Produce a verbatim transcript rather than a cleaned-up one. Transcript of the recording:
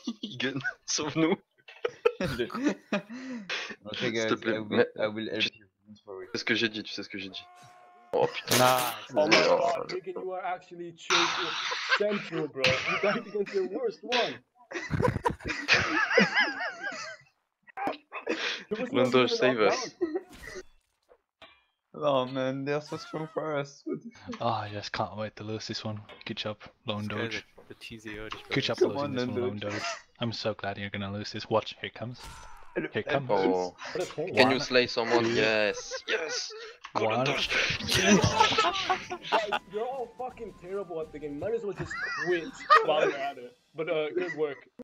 Gun, sauve-nous. Okay guys, S'il te plaît, I will, mais- I will help you. Don't worry. Tu sais ce que j'ai dit, tu sais ce que j'ai dit. Oh putain. Nice. Oh my Oh, god, nigga, you are actually choking central, bro. You died against your worst one. There was no Lonedoged, even save up us. down. Oh man, they're so strong for us. What the fuck? Oh, I just can't wait to lose this one. Good job, Lone Das ist geil, Doge. der, der Cheesy Earth. Ich Good job Come losing on, this one, Lone Lone Doge. I'm so glad you're gonna lose this. Watch, here it comes. Here it comes. Oh. What a pain. Can you One, slay someone? two, Yes, yes. Go one. Lonedoged. Yes. Guys, you're all fucking terrible at the game. Might as well just quit while you're at it. But uh, good work.